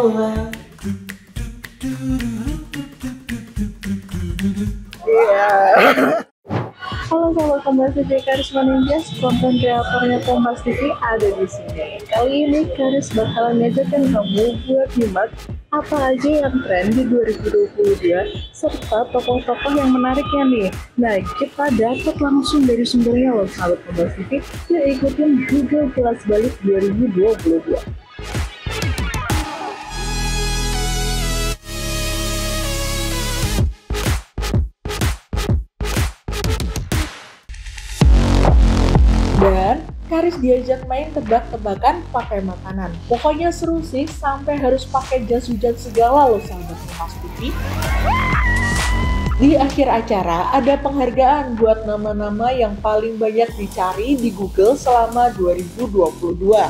Halo sobat Kompas TV, Karisma Ninjas, konten kreatornya Kompas TV ada di sini. Kali ini Karis bakalan ngajakin kamu buat nyimak apa aja yang tren di 2022 serta tokoh-tokoh yang menariknya nih. Nah, kita dapat langsung dari sumbernya loh sahabat Kompas TV. Yuk ikutin Google Kelas Balik 2022. Dan Karis diajak main tebak-tebakan pakai makanan. Pokoknya seru sih, sampai harus pakai jas hujan segala loh sahabat Kompas TV. Di akhir acara ada penghargaan buat nama-nama yang paling banyak dicari di Google selama 2022.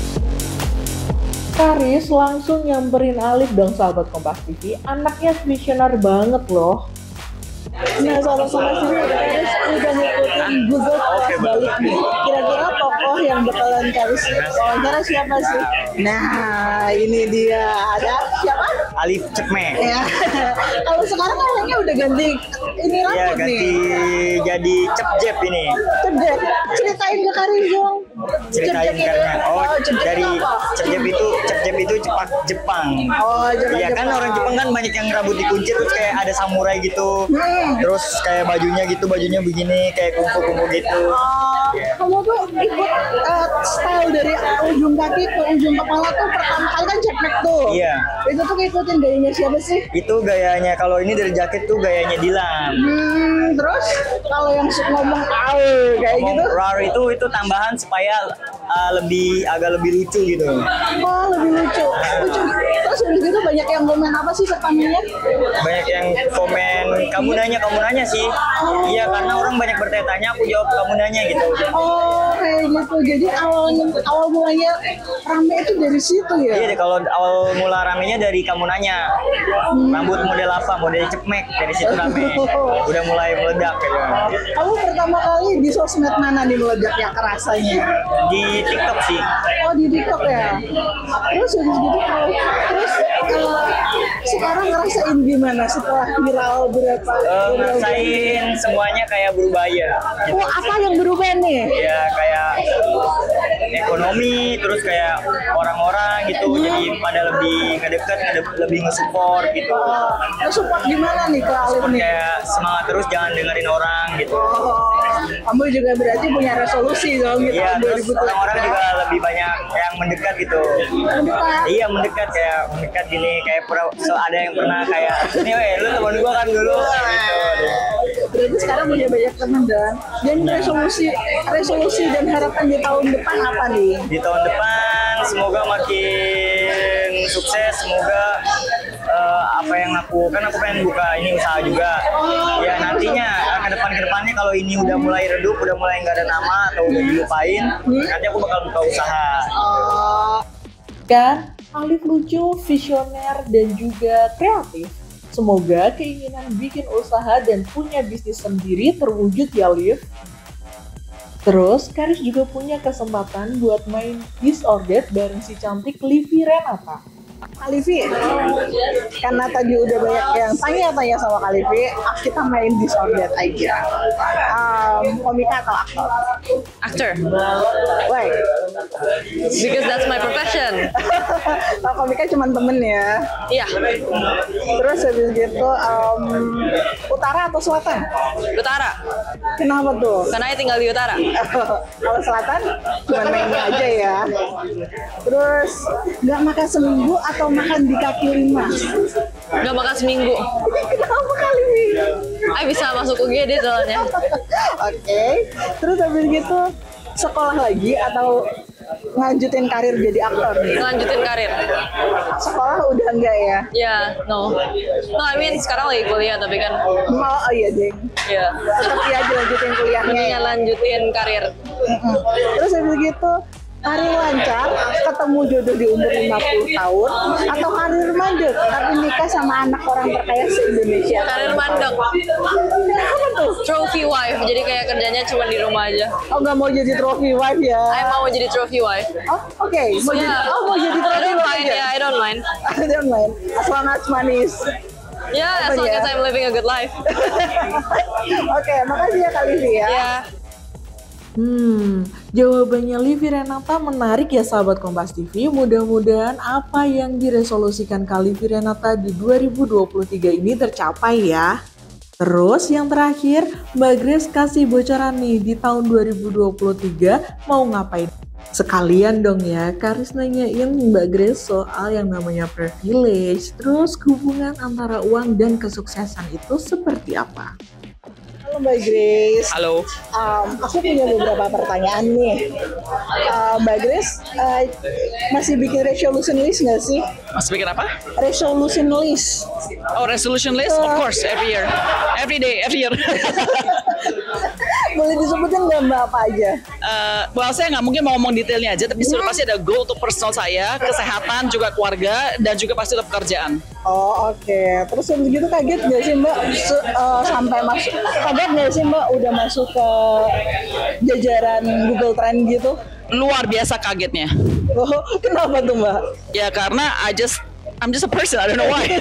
Karis langsung nyamperin Alif dong sahabat Kompas TV, anaknya visioner banget loh. Nah, sahabat Kompas TV, Karis udah ngikutin Google Kelas Balik nih. Kira-kira tokoh yang bakalan Karis wawancara siapa sih? Nah, ini dia. Ada siapa? Alif Cepme. Ya. Kalau sekarang kayaknya udah ganti ini rambut ya, ganti nih. jadi Cepjep ini. Cepjep. Ceritain ke Karis dong. Ceritain karena dari Cepjep Cepjep itu cepak Jepang. Oh, Iya kan orang Jepang kan banyak yang rambut dikunci terus kayak ada samurai gitu. Terus kayak bajunya begini kayak kumpul-kumpul gitu. Kamu tuh ikut style dari ujung kaki ke ujung kepala tuh pertama kali kan Cepmek tuh. Iya. Itu tuh ngikutin gayanya siapa sih? Itu gayanya kalau ini dari jaket tuh gayanya Dilan. Terus kalau yang ngomong kayak gitu? Rar itu tambahan supaya agak lebih lucu gitu. Oh, lebih lucu. Terus habis gitu banyak yang komen apa sih pertamanya? Banyak yang komen kamu nanya sih. Iya karena orang banyak bertanya, aku jawab kamu nanya gitu. Oh, kayak gitu. Jadi awal mulanya rame itu dari situ ya? Iya, kalau awal mula ramenya dari kamu nanya. Rambut model apa? Model Cepmek, dari situ rame. Udah mulai meledak gitu. Kamu pertama kali di sosmed mana nih meledaknya kerasanya? Di TikTok sih. Oh, di TikTok ya. Terus habis gitu sekarang ngerasain gimana setelah viral berapa? Ngerasain semuanya kayak berubah ya. Gitu. Oh, apa yang berubah nih? Ya kayak ekonomi, terus kayak orang-orang gitu, jadi pada lebih ngedekat, lebih nge-support gitu. Nge-support gimana nih ke Alif nih? Kayak semangat terus, jangan dengerin orang gitu. Kamu juga berarti punya resolusi dong gitu. Iya, terus orang-orang juga lebih banyak yang mendekat gitu. Mendekat? Iya, mendekat gini, kayak ada yang pernah kayak, nih weh, lu teman gua kan dulu gitu. Berarti sekarang punya banyak teman dan resolusi dan harapan di tahun depan apa nih? Di tahun depan semoga makin sukses, semoga apa yang aku pengen buka ini usaha juga. Ya nantinya ke depannya kalau ini udah mulai redup, udah mulai nggak ada nama atau udah dilupain, nanti aku bakal buka usaha. Kan Alif lucu, visioner dan juga kreatif. Semoga keinginan bikin usaha dan punya bisnis sendiri terwujud ya, Liv. Terus, Karis juga punya kesempatan buat main Disordered bareng si cantik Livi Renata. Kak Livi, karena tadi udah banyak yang tanya-tanya sama Kak Livi, kita main Disordered aja. Komika atau aktor? Actor. Why? Because that's my profession. Kalau komika cuma temen ya? Iya. Terus habis gitu, utara atau selatan? Utara. Kenapa tuh? Karena saya tinggal di utara. Kalau selatan cuma mainnya aja ya. Terus nggak makan seminggu atau makan di kaki lima? Nggak makan seminggu. Kenapa kali ini? Saya bisa masuk UGD soalnya. Oke. Terus habis gitu sekolah lagi atau nganjutin karir jadi aktor nih? Lanjutin karir. Sekolah udah enggak ya? Ya, no. No, I mean sekarang lagi kuliah tapi kan. Oh iya deng. Ya. Tetap ya lanjutin kuliahnya. Mendingan lanjutin karir. Terus habis gitu karir lancar, ketemu jodoh di umur 50 tahun, atau karir mandek tapi nikah nikah sama anak orang terkaya se-Indonesia? Karir mandek. Apa tuh? Trophy wife. Jadi kayak kerjanya cuma di rumah aja. Oh, nggak mau jadi trophy wife ya? Saya mau jadi trophy wife. Oh, oke. Mau jadi, Yeah. mau jadi I trophy don't wife mind, aja? yeah, I don't mind. I don't mind. As long as money is. Yeah, as long ya? as I'm living a good life. Oke, makasih ya Kak Livi ya. Yeah. Jawabannya Livi Renata menarik ya sahabat Kompas TV. Mudah-mudahan apa yang diresolusikan Kak Livi Renata di 2023 ini tercapai ya. Terus yang terakhir, Mbak Grace kasih bocoran nih di tahun 2023 mau ngapain? Sekalian dong ya, Karis nanyain Mbak Grace soal yang namanya privilege, terus hubungan antara uang dan kesuksesan itu seperti apa? Halo Mbak Grace. Halo. Aku punya beberapa pertanyaan nih. Mbak Grace masih bikin resolution list nggak sih? Mas bikin apa? Resolution list. Oh, resolution list? Of course, every year. Every day, every year. Boleh disebutin nggak Mbak apa aja? Well, saya nggak mungkin mau ngomong detailnya aja, tapi sudah pasti ada goal untuk personal saya, kesehatan, juga keluarga, dan juga pasti untuk pekerjaan. Oh oke. Terus habis gitu kaget nggak sih Mbak sampai masuk? Kaget nggak sih Mbak udah masuk ke jajaran Google Trend gitu? Luar biasa kagetnya. Oh, kenapa tuh Mbak? Ya karena I'm just a person, I don't know why.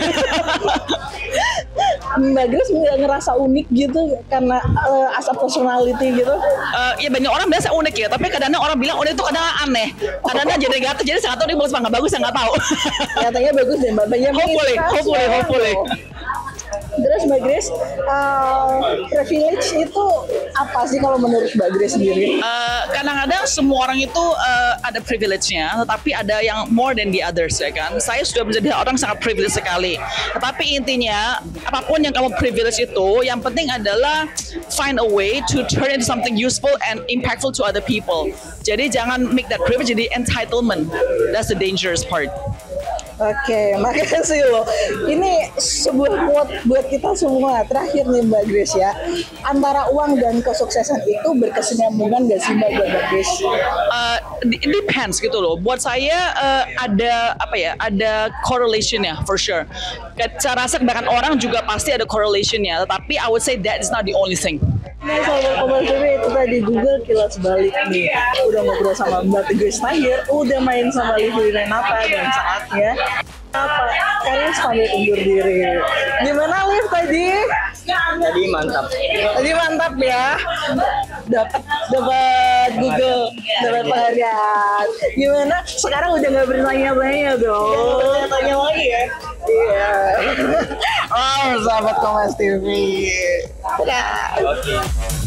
Mbak Grace nggak ngerasa unik gitu karena as a personality gitu? Ya banyak orang biasa unik ya, tapi kadang-kadang orang bilang unik itu kadang aneh. Kadang-kadang jadi negatif, jadi saya nggak tahu ini bagus apa nggak bagus, saya nggak tahu. Katanya bagus deh Mbak. Banyak Hopefully. Terus Mbak Grace, privilege itu apa sih kalau menurut Mbak Grace sendiri? Kadang-kadang semua orang itu ada privilege-nya, tetapi ada yang more than the others ya kan. Saya sudah menjadi orang sangat privilege sekali. Tetapi intinya apapun yang kamu privilege itu, yang penting adalah find a way to turn into something useful and impactful to other people. Jadi jangan make that privilege jadi entitlement. That's the dangerous part. Oke, makasih loh. Ini sebuah quote buat kita semua. Terakhir nih Mbak Grace ya. Antara uang dan kesuksesan itu berkesinambungan gak sih Mbak Grace? It depends gitu loh. Buat saya ada correlation-nya for sure. Saya rasa kebanyakan orang juga pasti ada correlation-nya. Tetapi I would say that is not the only thing. Nah, sahabat Kompas TV itu tadi Google kilas balik nih. Udah ngobrol sama Mbak Grace Tahir, udah main sama Livi Renata, dan saatnya apa? Karis pamit undur diri. Gimana Liv tadi? Jadi mantap. Tadi mantap ya. Dapat Google, dapat penghargaan. Gimana? Sekarang udah nggak bertanya-tanya dong. Tanya lagi ya. Iya. Oh, sahabat Kompas TV. Dadah. Oke.